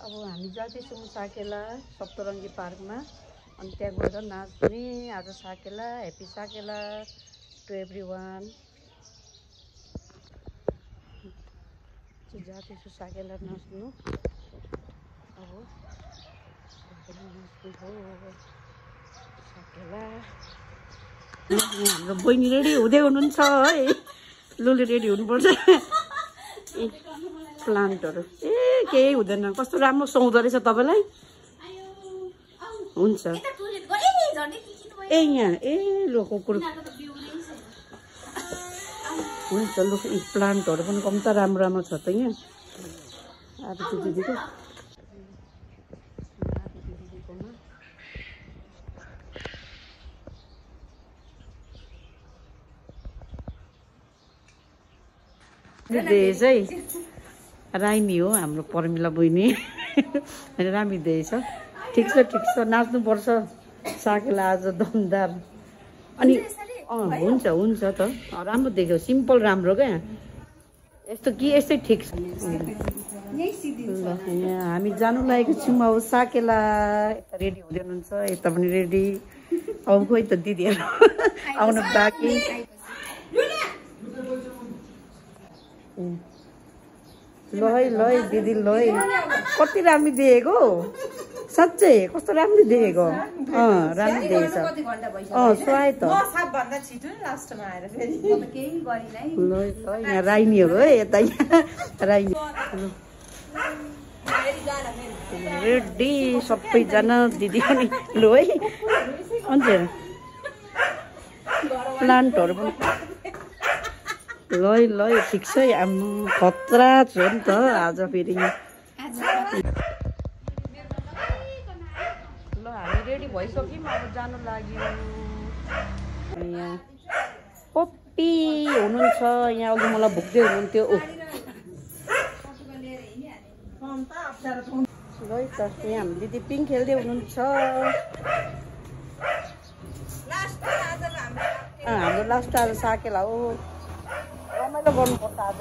अब हामी जाँदैछौँ साकेला सप्तरङ्गी पार्कमा अनि त्यहाँ गएर नाच्ने आज Sakela happy Sakela to everyone. जाँदैछु साकेला नाच्नु। अब नाच्नु हो साकेला। हाम्रो बहिनी रेडी हुँदै हुनुहुन्छ है। लुले रेडी हुनुपर्छ। प्लान्टहरू केही हुँदैन। कस्तो राम्रो सुहाउँदो रहेछ तपाईँलाई। हुन्छ ए यहाँ लु कुकुर हुन्छ लु। प्लान्टहरू पनि कम्ता राम्रो राम्रो छ त यहाँ। आदि दिदीको दिएछ है। राइमी हो हाम्रो पर्मिला बहिनी। रामी दिएछ। ठिक छ नाच्नुपर्छ साकेला आज दमदार। अनि हुन्छ हुन्छ त राम्रो देख्यो। सिम्पल राम्रो क्या यस्तो कि यस्तै ठिक छ। यहाँ हामी जानु लागेको छौँ अब साकेला। रेडी हुँदै हुनुहुन्छ यता पनि रेडी। अब खोइ त दिदीहरू आउनु बाँकी। ल है दिदी ल है। कति राम्रो देखेको साँच्चै कस्तो राम्रो देखेको। राम्रो देखेछ। सुहाए त ल यहाँ राइनीहरू है यता राइनी रेडी सबैजना दिदी पनि लु है। हुन्छ प्लान्टहरू पनि ल ठिक छ। खतरा छ नि त आज फेरि। ल हामी रेडी भइसक्यौँ अब जानु लाग्यो। यहाँ पप्पी हुनुहुन्छ यहाँ। अघि मलाई भुक्दै हुनुहुन्थ्यो। ल त यहाँ हाम्रो दिदी पिङ खेल्दै हुनुहुन्छ। हाम्रो लास्ट आज साकेला हो। रमाइलो गर्नुपर्छ आज।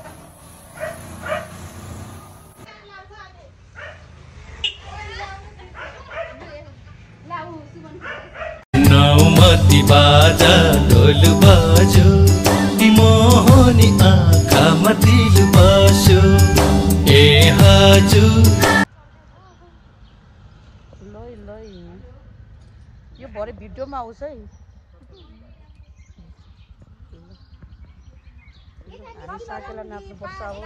नौमती बाजा ढोल बाजो मोहनी आँखामा दिल बस्यो ए हजुर। ल यो भरे भिडियोमा आउँछ है। हामी साकेला नाच्नुपर्छ अब।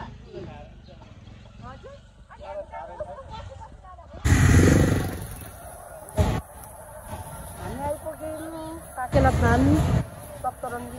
हामी आइपुग्यौँ साकेला थान सप्तरङ्गी।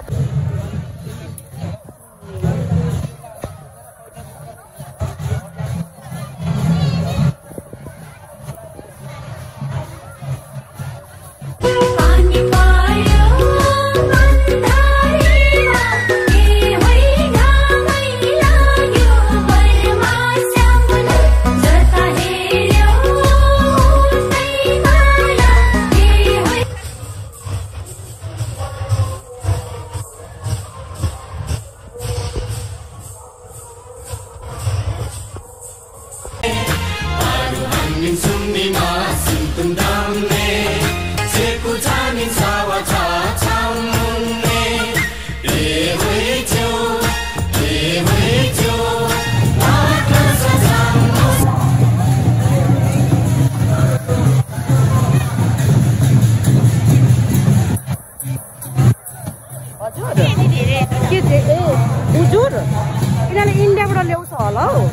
यिनीहरूले इन्डियाबाट ल्याउँछ होला हौ।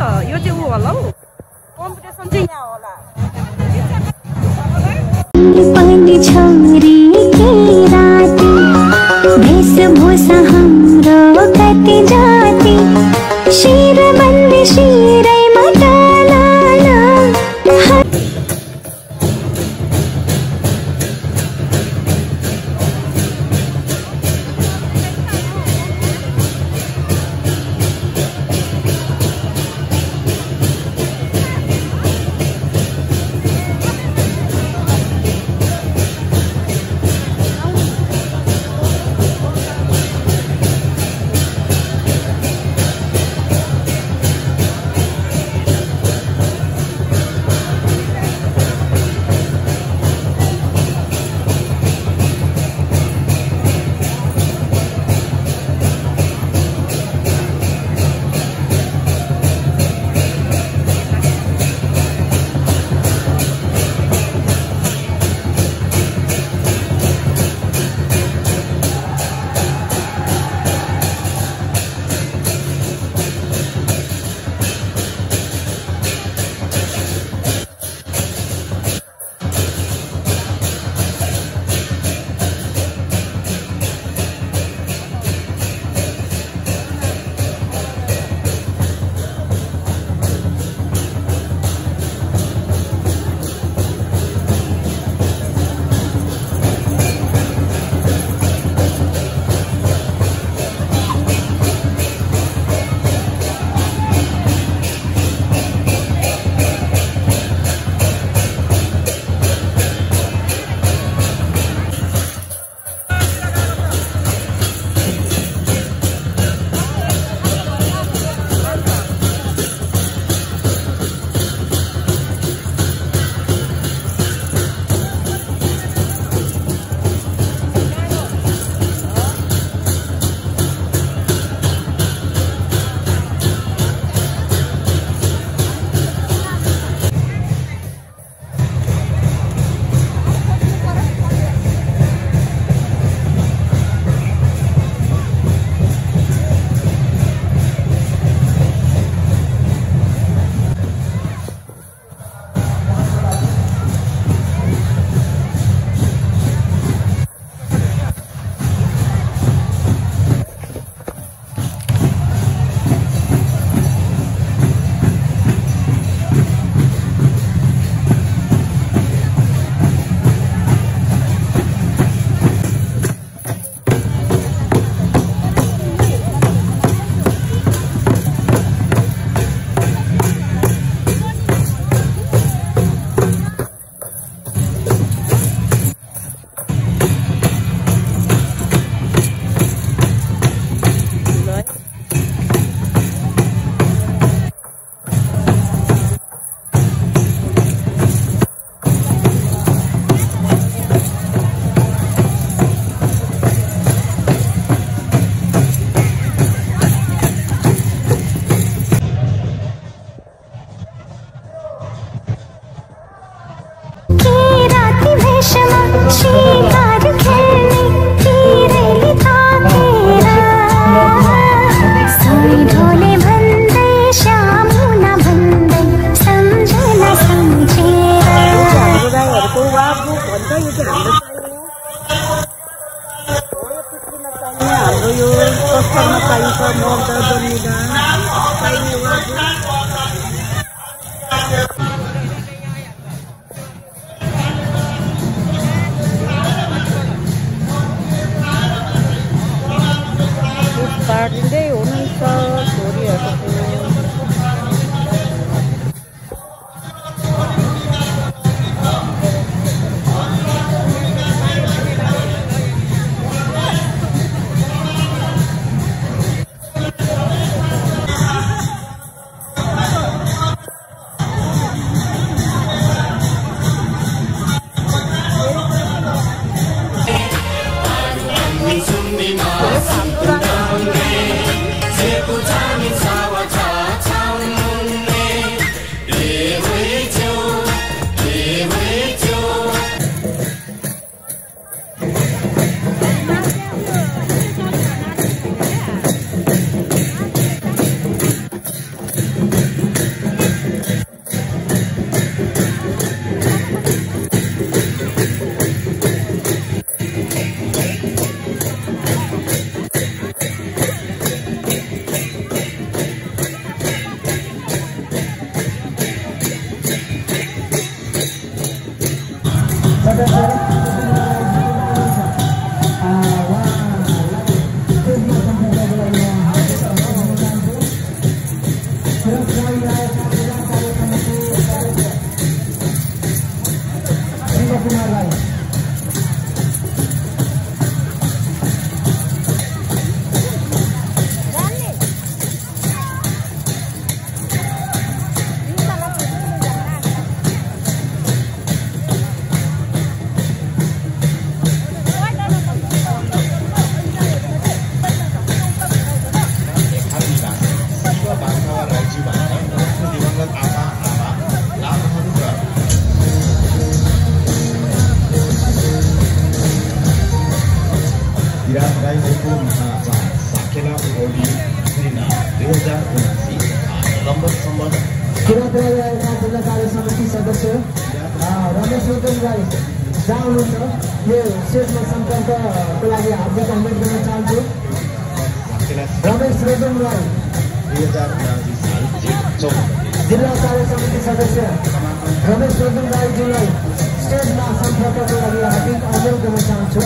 यो चाहिँ ऊ होला हौ कम्पिटिसन चाहिँ यहाँ होला पनि छोरी के राती वेशभूषा हाम्रो कति जाति शिर बन्दी शिरै मटाला साकेला ओली 2079 नम्बर सम्बन्ध जिल्ला कार्य समिति सदस्य रमेश रोजन राई जहाँ हुनुहुन्छ यो स्टेजमा सम्पर्कको लागि हार्दिक अनुरोध गर्न चाहन्छु। रमेश रोजन राई 2079 साल जिल्ला कार्य समिति सदस्य रमेश रोजन राईजीलाई स्टेजमा सम्पर्कको लागि हार्दिक अनुरोध गर्न चाहन्छु।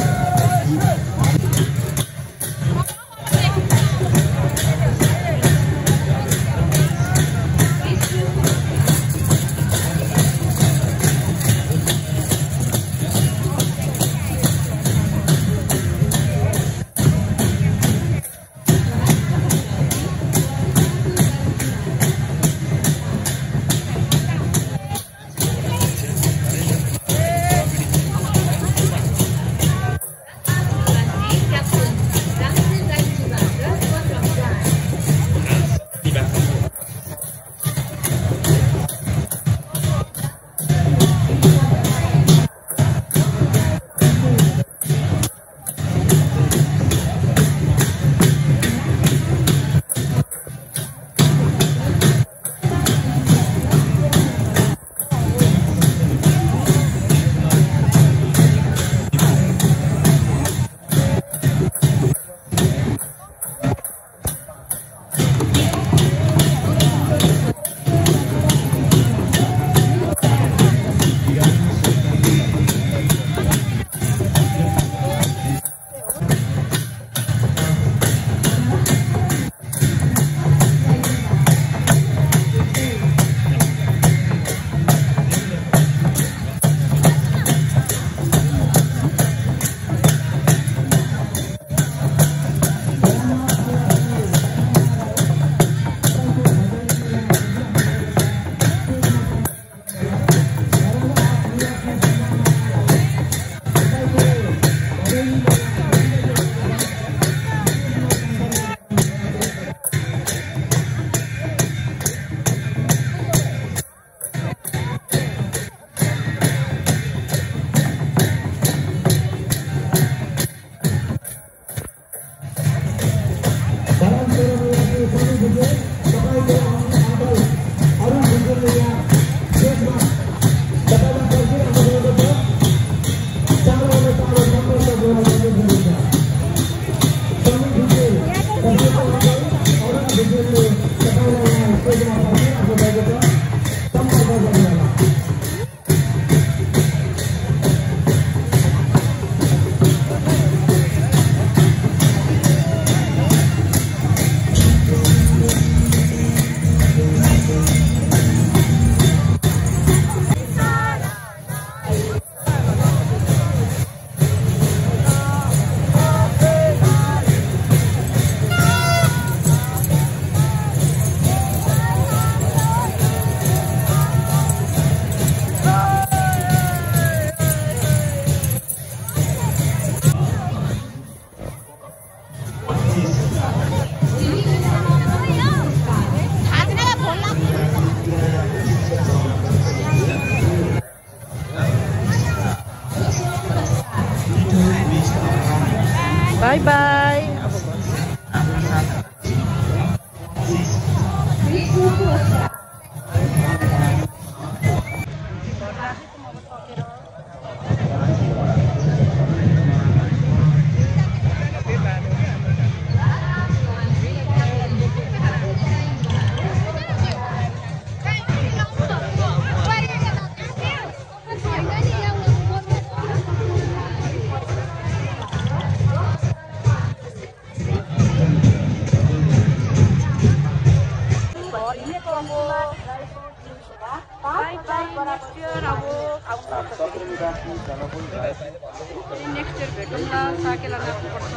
नेक्स्ट इयर भेटौँला साकेला नाच्नुपर्छ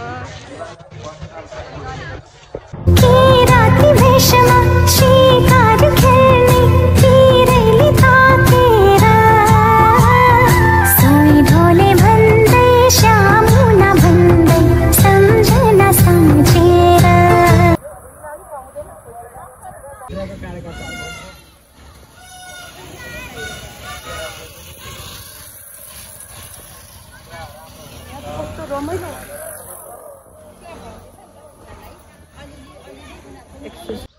राति भेषमा शिकार खेल्ने तिरैले तातेर सोही ढोले भन्दै श्याम हुन भन्दै सम्झना सम्झेर कस्तो रमाइलो